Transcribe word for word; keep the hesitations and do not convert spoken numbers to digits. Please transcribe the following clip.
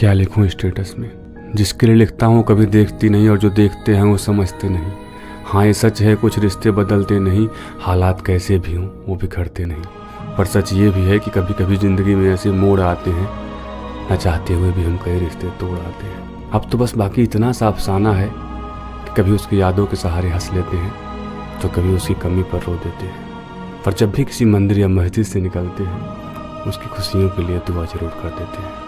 क्या लिखूं स्टेटस में, जिसके लिए लिखता हूँ कभी देखती नहीं और जो देखते हैं वो समझते नहीं। हाँ ये सच है कुछ रिश्ते बदलते नहीं, हालात कैसे भी हों वो बिखरते नहीं। पर सच ये भी है कि कभी कभी ज़िंदगी में ऐसे मोड़ आते हैं, न चाहते हुए भी हम कई रिश्ते तोड़ आते हैं। अब तो बस बाकी इतना सा अफसाना है कि कभी उसकी यादों के सहारे हंस लेते हैं तो कभी उसकी कमी पर रो देते हैं। पर जब भी किसी मंदिर या मस्जिद से निकलते हैं उसकी खुशियों के लिए दुआ जरूर कर देते हैं।